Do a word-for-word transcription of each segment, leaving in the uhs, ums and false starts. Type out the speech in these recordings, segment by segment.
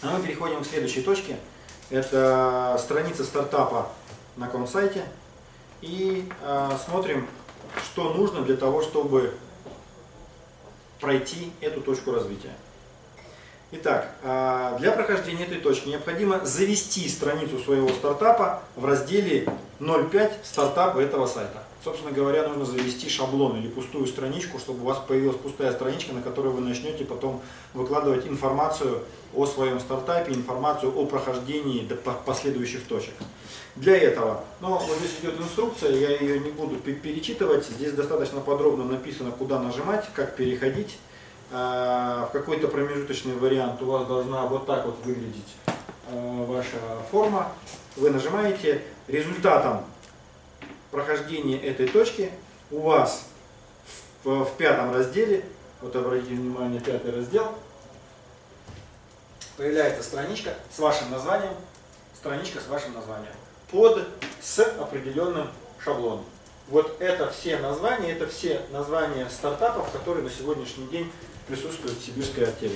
А мы переходим к следующей точке. Это страница стартапа на Комсайте. И э, смотрим, что нужно для того, чтобы пройти эту точку развития. Итак, э, для прохождения этой точки необходимо завести страницу своего стартапа в разделе ноль пять стартапа этого сайта. Собственно говоря, нужно завести шаблон или пустую страничку, чтобы у вас появилась пустая страничка, на которой вы начнете потом выкладывать информацию о своем стартапе, информацию о прохождении до последующих точек. Для этого, ну, вот здесь идет инструкция, я ее не буду перечитывать, здесь достаточно подробно написано, куда нажимать, как переходить. В какой-то промежуточный вариант у вас должна вот так вот выглядеть ваша форма. Вы нажимаете, результатом прохождения этой точки у вас в, в пятом разделе, вот обратите внимание, пятый раздел, появляется страничка с вашим названием, страничка с вашим названием, под с определенным шаблоном. Вот это все названия, это все названия стартапов, которые на сегодняшний день присутствуют в сибирской артели.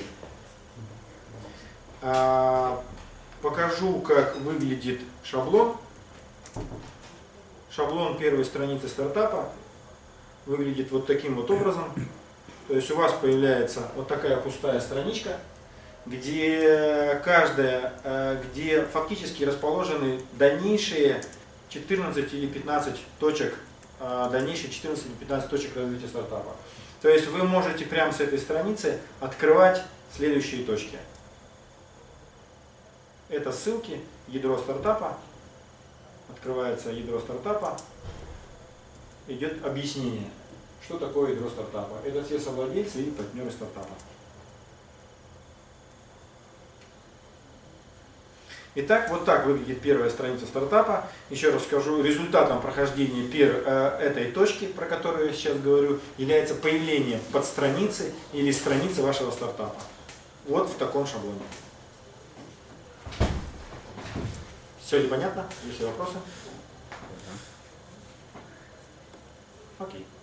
А, покажу, как выглядит шаблон. Шаблон первой страницы стартапа выглядит вот таким вот образом. То есть у вас появляется вот такая пустая страничка, где каждая, где фактически расположены дальнейшие четырнадцать или пятнадцать точек, дальнейшие четырнадцать или пятнадцать точек развития стартапа. То есть вы можете прямо с этой страницы открывать следующие точки. Это ссылки, ядро стартапа. Открывается ядро стартапа, идет объяснение, что такое ядро стартапа. Это все совладельцы и партнеры стартапа. Итак, вот так выглядит первая страница стартапа. Еще раз скажу, результатом прохождения пер, э, этой точки, про которую я сейчас говорю, является появление подстраницы или страницы вашего стартапа. Вот в таком шаблоне. Все ли понятно? Есть ли вопросы? Окей.